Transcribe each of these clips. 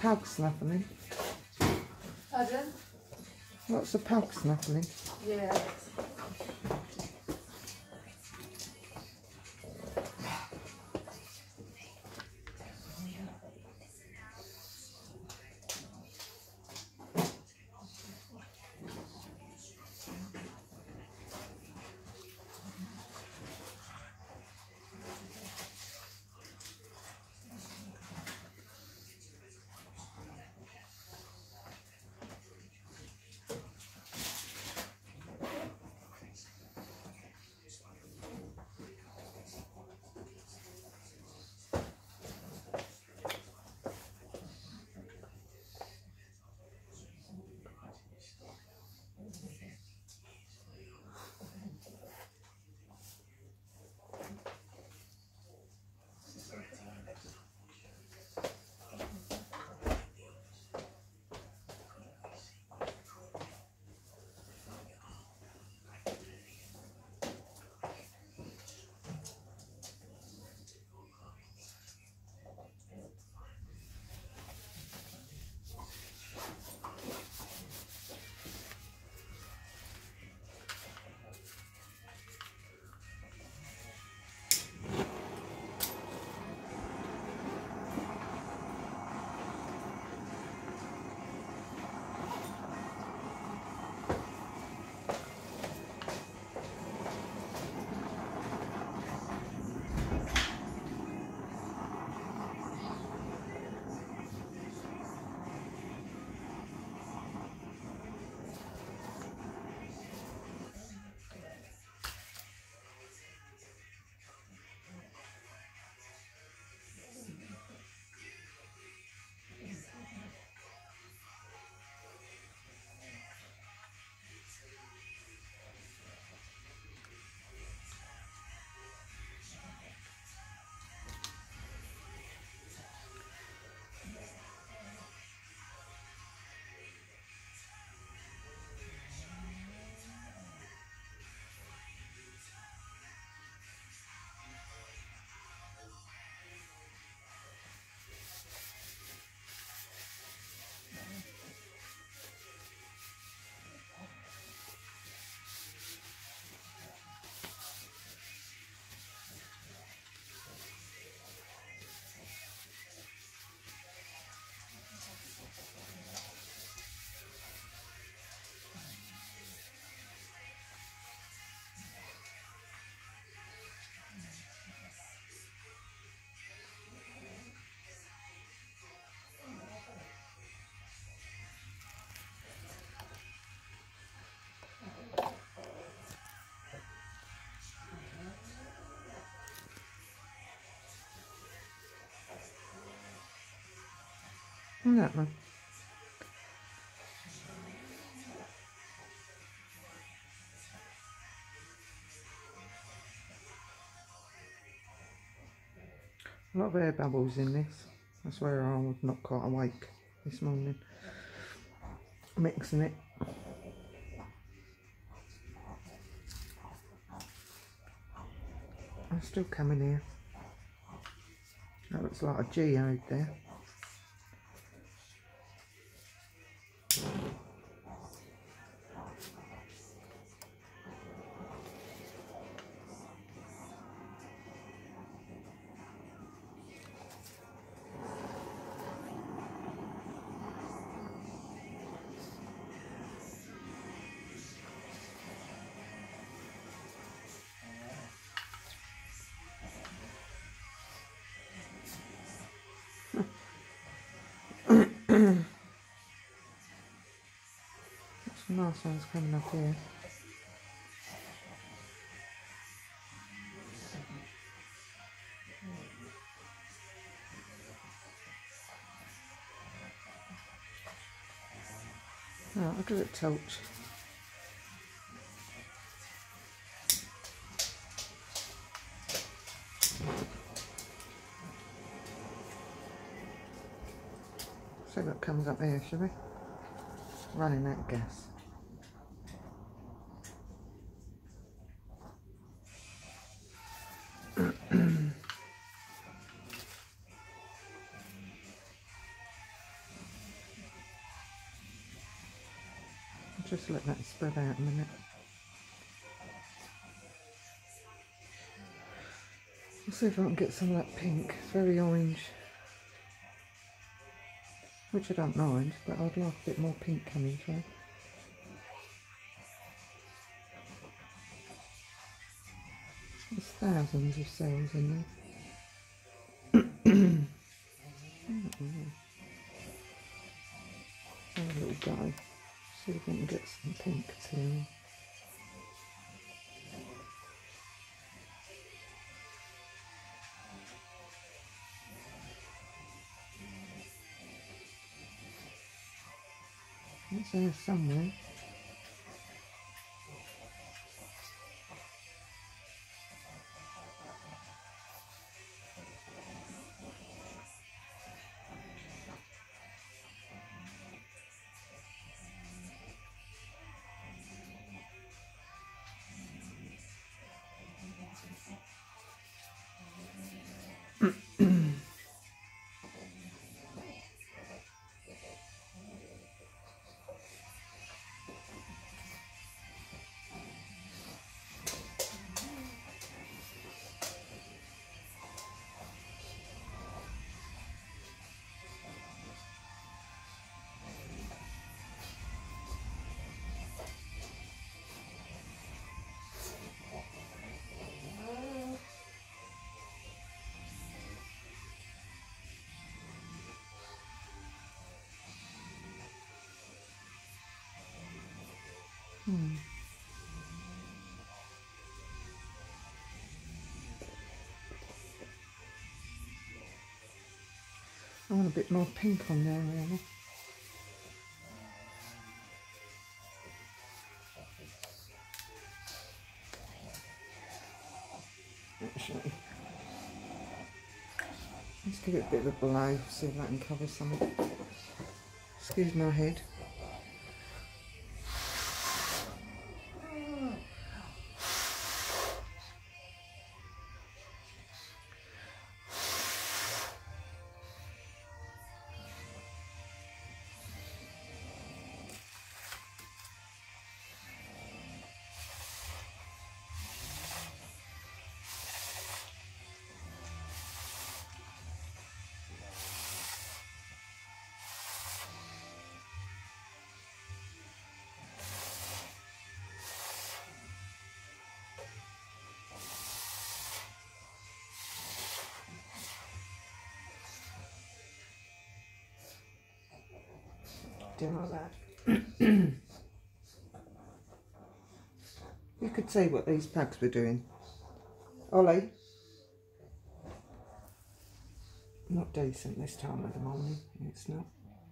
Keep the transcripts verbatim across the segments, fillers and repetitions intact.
pug snuffling. Pardon? Lots of pug snuffling. Yeah. And that one. A lot of air bubbles in this. That's where I was not quite awake this morning. Mixing it. I'm still coming here. That looks like a geode there. Some nice ones coming up here. Right, I'll give it a torch. See what comes up here, shall we? Running that gas. Just let that spread out a minute. I'll see if I can get some of that pink. It's very orange, which I don't mind, but I'd like a bit more pink coming through. There's thousands of cells in there. Have a little go. See if we can get some pink too. It's there somewhere. Hmm. I want a bit more pink on there, really. Actually, let's give it a bit of a blow, see if that can cover something. Excuse my head. Do like that. You could see what these pugs were doing. Ollie. Not decent this time of the morning. It's not.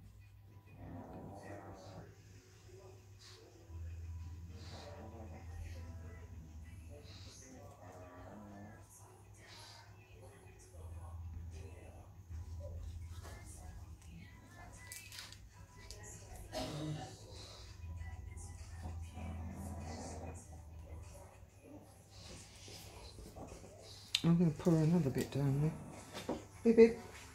I'm going to pour another bit down there. Beep beep.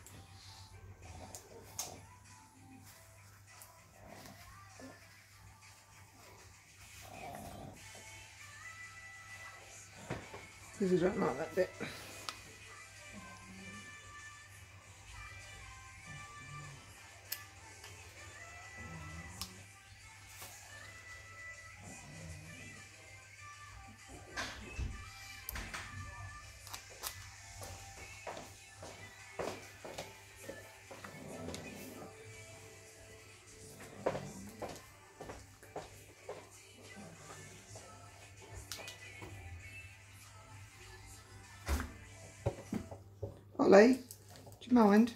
Because you don't like that bit. Ollie, do you mind?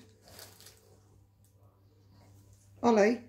Ollie?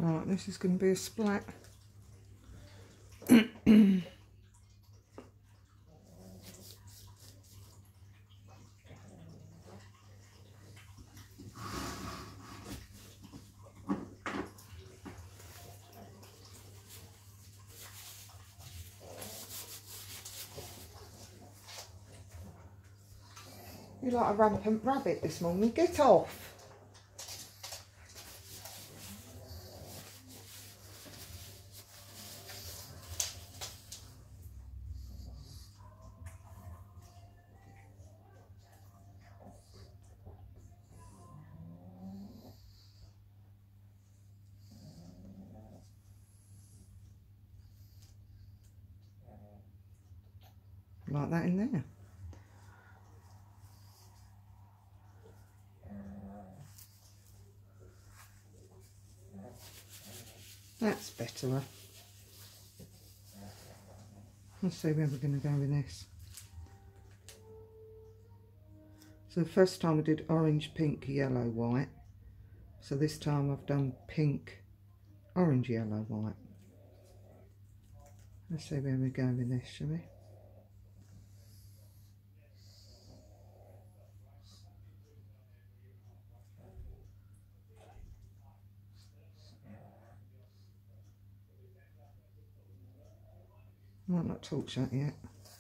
Right, this is going to be a splat. You're like a rampant rabbit this morning. Get off. Like that in there. That's better. Let's see where we're going to go with this. So the first time I did orange, pink, yellow, white. So this time I've done pink, orange, yellow, white. Let's see where we go with this, shall we? Might not torch that yet.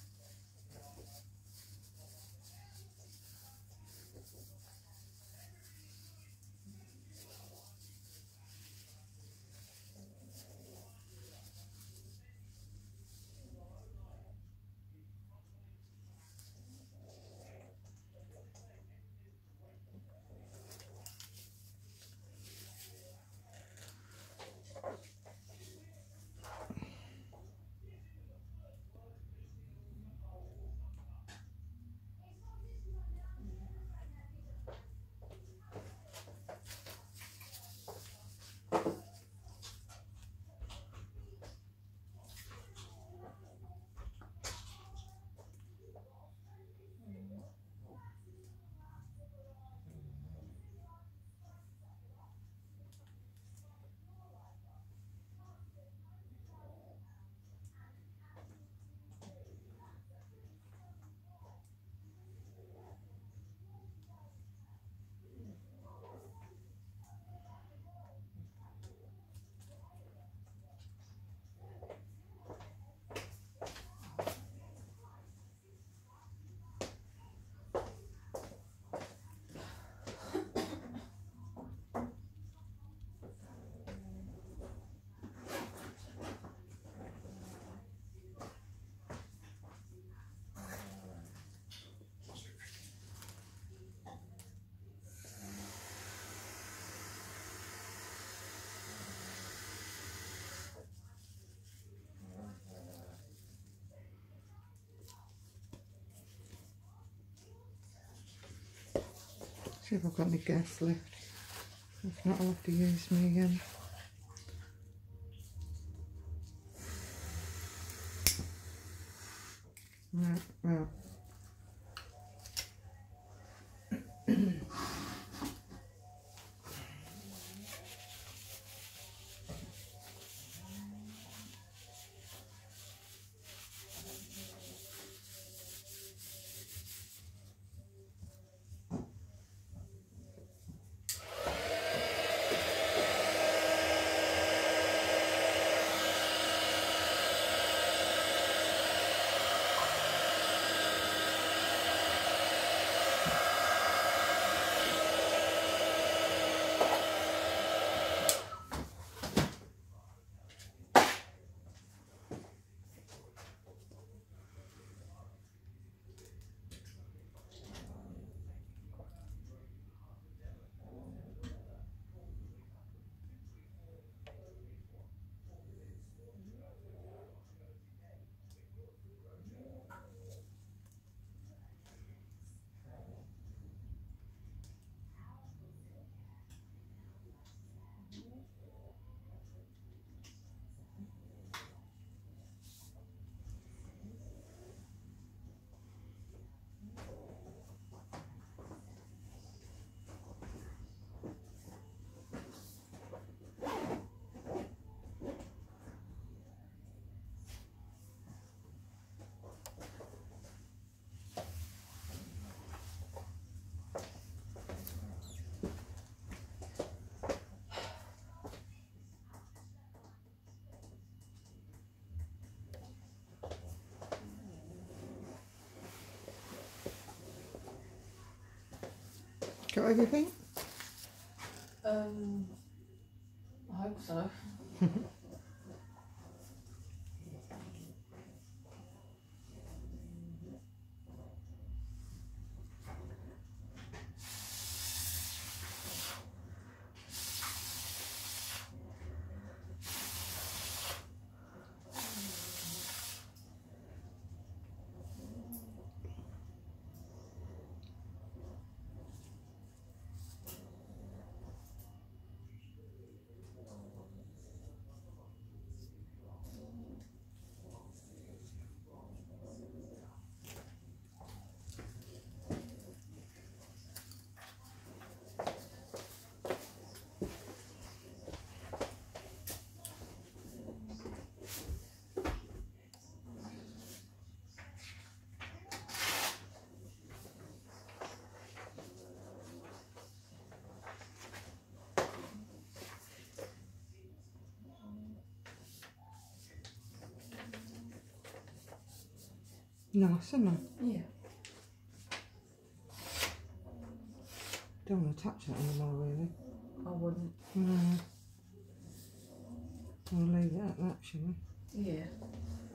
See if I've got any gas left. If not, I'll have to use me um, right, right. Got everything? Um, I hope so. Nice, isn't it? Yeah. Don't want to touch that anymore, really. I wouldn't. No. We'll leave it at that, shall we? Yeah.